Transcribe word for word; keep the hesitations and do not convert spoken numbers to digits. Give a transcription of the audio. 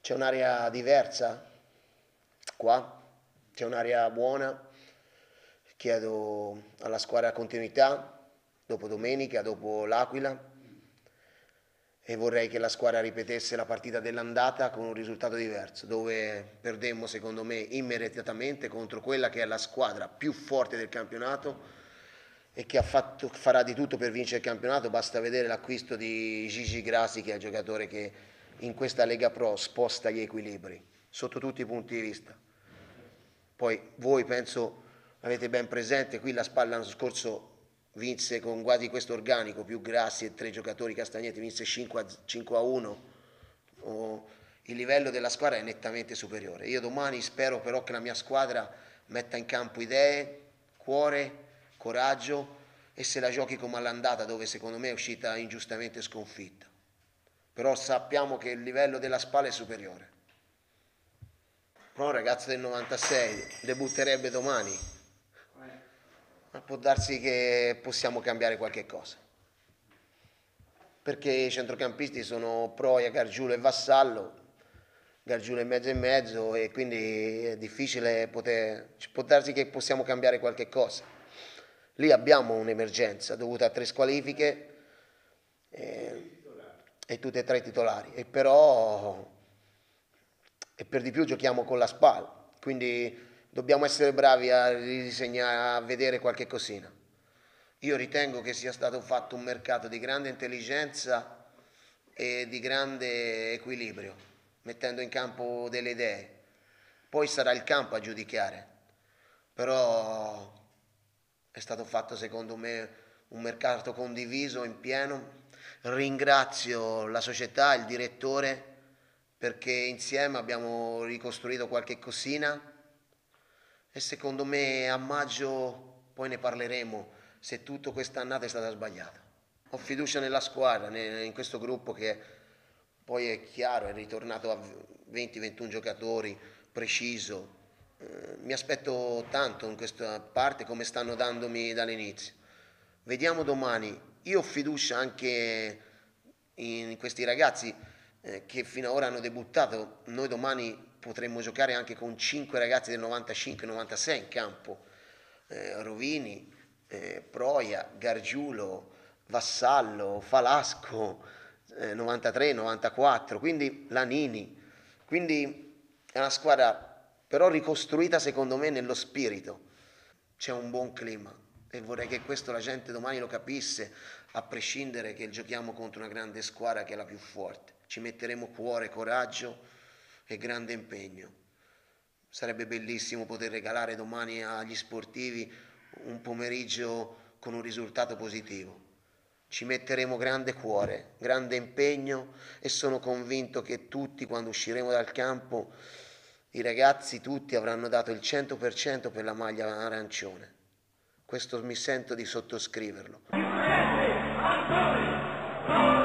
C'è un'area diversa qua, c'è un'area buona, chiedo alla squadra continuità dopo domenica, dopo l'Aquila, e vorrei che la squadra ripetesse la partita dell'andata con un risultato diverso, dove perdemmo secondo me immeritatamente contro quella che è la squadra più forte del campionato e che ha fatto, farà di tutto per vincere il campionato. Basta vedere l'acquisto di Gigi Grassi, che è il giocatore che in questa Lega Pro sposta gli equilibri sotto tutti i punti di vista. Poi voi penso avete ben presente, qui la Spalla l'anno scorso vinse con quasi questo organico, più Grassi e tre giocatori castagnetti, vinse cinque a uno. Oh, il livello della squadra è nettamente superiore. Io domani spero però che la mia squadra metta in campo idee, cuore, coraggio e se la giochi come all'andata, dove secondo me è uscita ingiustamente sconfitta. Però sappiamo che il livello della Spalla è superiore. Però un ragazzo del novantasei debutterebbe domani, ma può darsi che possiamo cambiare qualche cosa, perché i centrocampisti sono Proia, Gargiulo e Vassallo. Gargiulo è mezzo e mezzo e quindi è difficile poter, può darsi che possiamo cambiare qualche cosa. Lì abbiamo un'emergenza dovuta a tre squalifiche e, e tutte e tre titolari, e però e per di più giochiamo con la Spal, quindi dobbiamo essere bravi a ridisegnare, a vedere qualche cosina. Io ritengo che sia stato fatto un mercato di grande intelligenza e di grande equilibrio, mettendo in campo delle idee. Poi sarà il campo a giudicare, però è stato fatto secondo me un mercato condiviso in pieno. Ringrazio la società, il direttore, perché insieme abbiamo ricostruito qualche cosina e secondo me a maggio poi ne parleremo se tutta quest'annata è stata sbagliata. Ho fiducia nella squadra, in questo gruppo che poi è chiaro, è ritornato a venti ventuno giocatori, preciso. Eh, mi aspetto tanto in questa parte come stanno dandomi dall'inizio. Vediamo domani. Io ho fiducia anche in questi ragazzi eh, che fino ad ora hanno debuttato. Noi domani potremmo giocare anche con cinque ragazzi del novantacinque novantasei in campo. Eh, Rovini, eh, Proia, Gargiulo, Vassallo, Falasco, eh, novantatré novantaquattro, quindi Lanini. Quindi è una squadra però ricostruita secondo me nello spirito. C'è un buon clima e vorrei che questo la gente domani lo capisse, a prescindere che giochiamo contro una grande squadra che è la più forte. Ci metteremo cuore, coraggio e grande impegno. Sarebbe bellissimo poter regalare domani agli sportivi un pomeriggio con un risultato positivo. Ci metteremo grande cuore, grande impegno e sono convinto che tutti, quando usciremo dal campo, i ragazzi tutti avranno dato il cento per cento per la maglia arancione. Questo mi sento di sottoscriverlo.